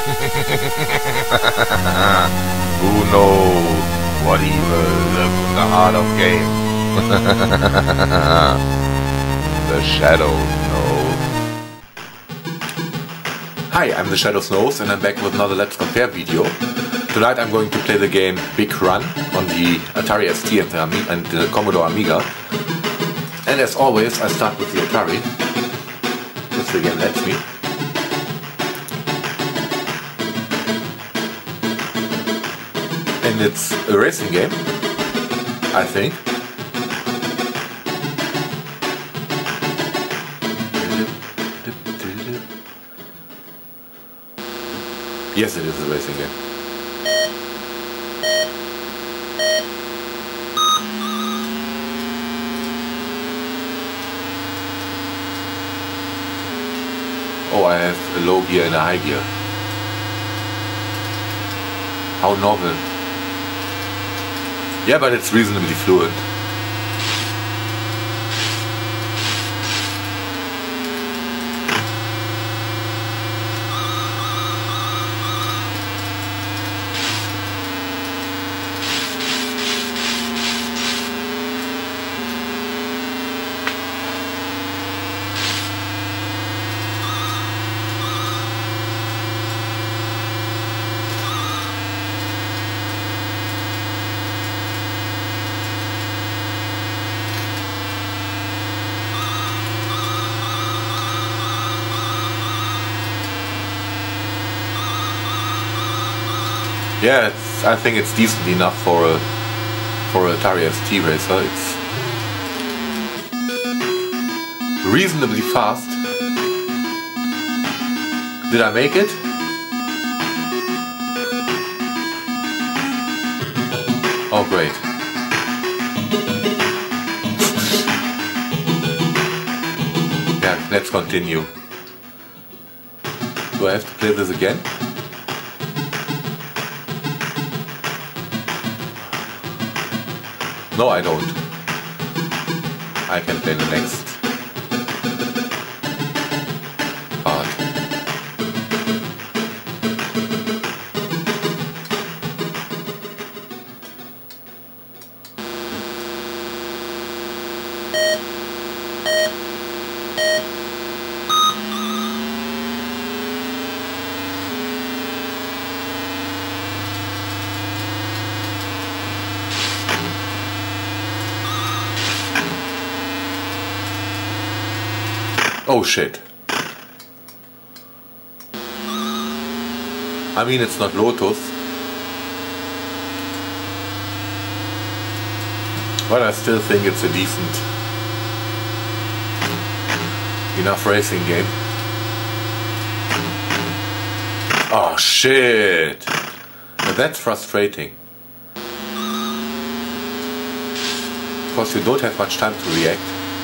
Who knows what evil lurks in the heart of game? The Shadows knows. Hi, I'm the Shadows Knows and I'm back with another Let's Compare video. Tonight I'm going to play the game Big Run on the Atari ST and the Commodore Amiga. And as always, I start with the Atari. If the game lets me. And it's a racing game, I think. Yes, it is a racing game. Oh, I have a low gear and a high gear. How novel. Yeah, but it's reasonably fluid. Yeah, I think it's decent enough for a Atari ST racer. It's reasonably fast. Did I make it? Oh, great. Yeah, let's continue. Do I have to play this again? No, I don't. I can play the next part. Oh shit. I mean, it's not Lotus. But I still think it's a decent enough racing game. Oh shit. Now that's frustrating. Because you don't have much time to react.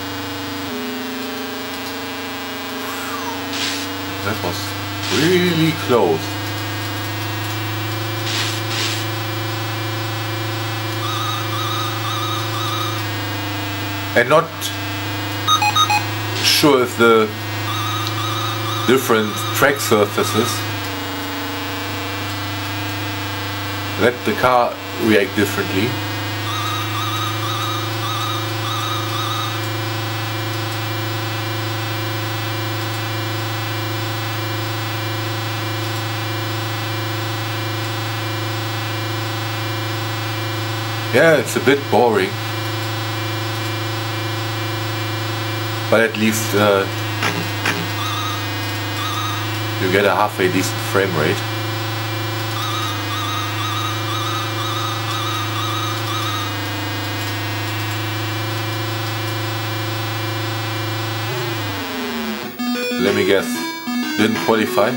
That was really close. And not sure if the different track surfaces let the car react differently. Yeah, it's a bit boring, but at least you get a halfway decent frame rate. Let me guess, didn't qualify?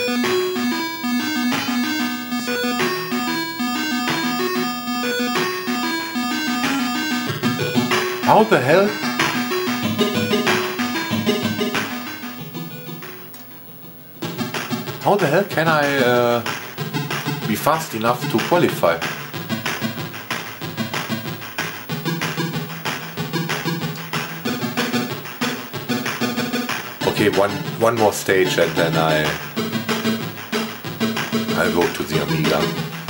How the hell? How the hell can I be fast enough to qualify? Okay, one more stage and then I I go to the Amiga.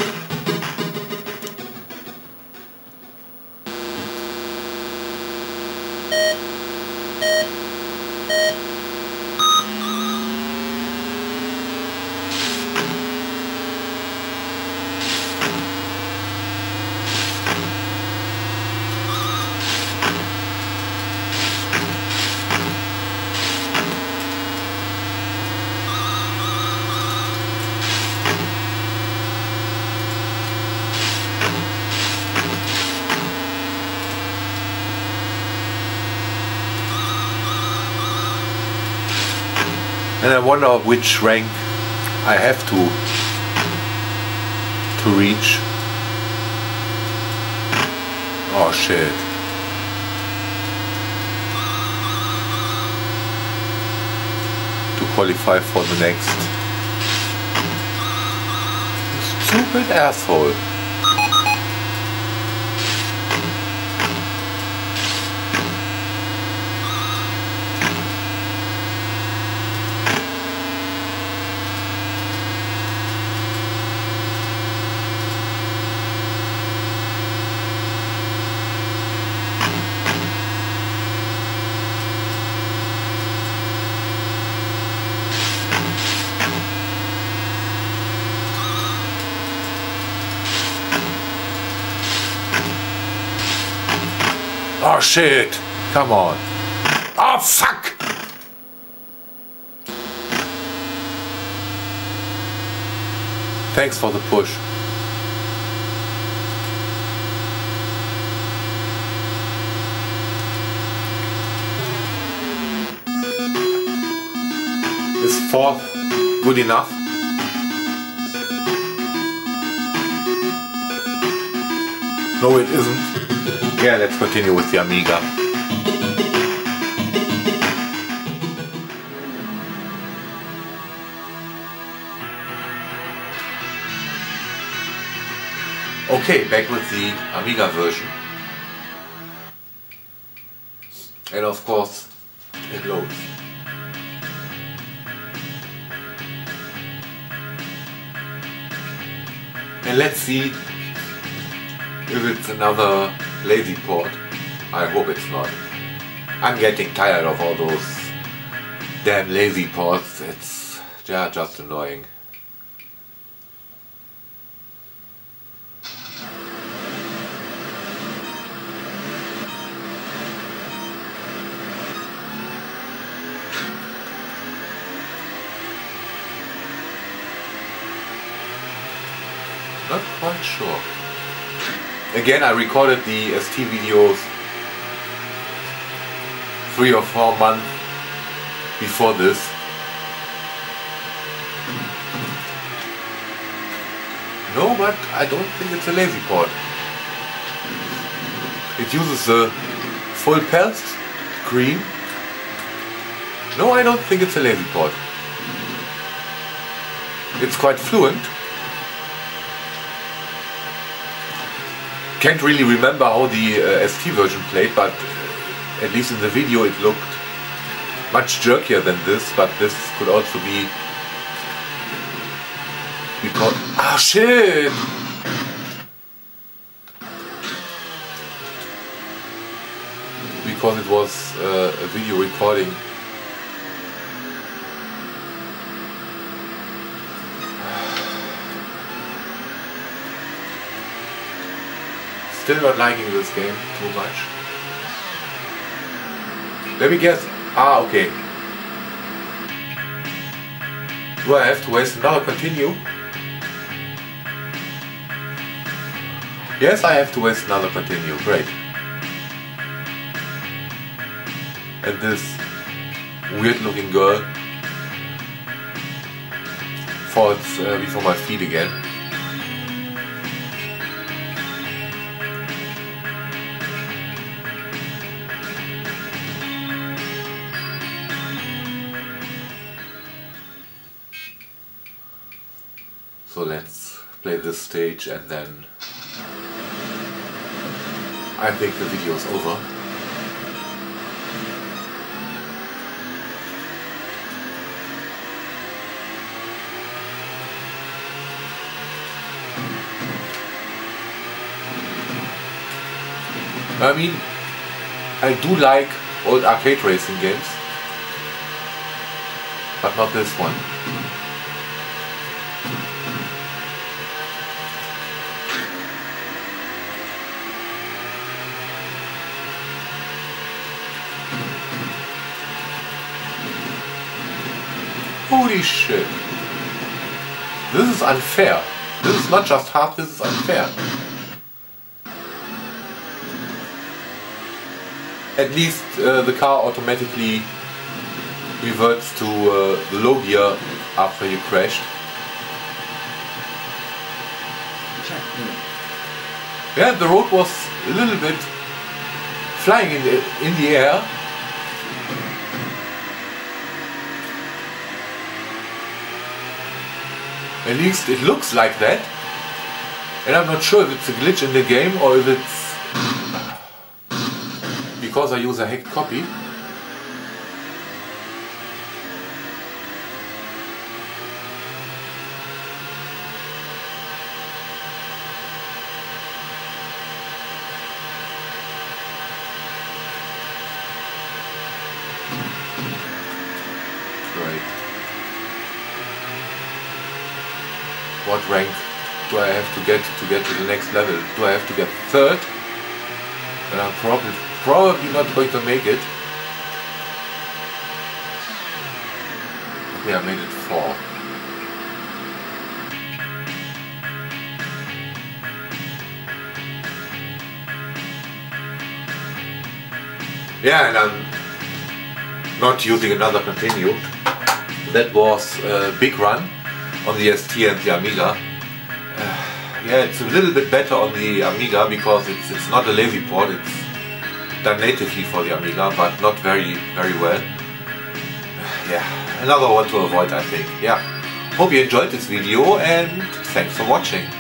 And I wonder which rank I have to reach. Oh shit. To qualify for the next. Stupid asshole. Oh shit! Come on! Oh fuck! Thanks for the push. Is fourth good enough? No, it isn't. Yeah, let's continue with the Amiga. Okay, back with the Amiga version. And of course, it loads. And let's see if it's another lazy port. I hope it's not. I'm getting tired of all those damn lazy ports. It's just annoying. Not quite sure. Again, I recorded the ST videos 3 or 4 months before this. No, but I don't think it's a lazy port. It uses a full pulse screen. No, I don't think it's a lazy port. It's quite fluent. Can't really remember how the ST version played, but at least in the video it looked much jerkier than this, but this could also be because... Ah, shit! Because it was a video recording. Still not liking this game too much. Let me guess. Ah, okay. Do I have to waste another continue? Yes, I have to waste another continue. Great. And this weird looking girl falls before my feet again. So let's play this stage and then I think the video is over. I mean, I do like old arcade racing games, but not this one. Holy shit. This is unfair. This is not just hard, this is unfair. At least the car automatically reverts to the low gear after you crashed. Yeah, the road was a little bit flying in the air. At least it looks like that. And I'm not sure if it's a glitch in the game or if it's because I use a hacked copy. Great. What rank do I have to get to the next level? Do I have to get third? And I'm probably not going to make it. Okay, I made it 4. Yeah, and I'm not using another continue. That was Big Run on the ST and the Amiga. Yeah, it's a little bit better on the Amiga because it's not a lazy port, it's done natively for the Amiga, but not very well. Yeah, another one to avoid, I think. Yeah, hope you enjoyed this video and thanks for watching.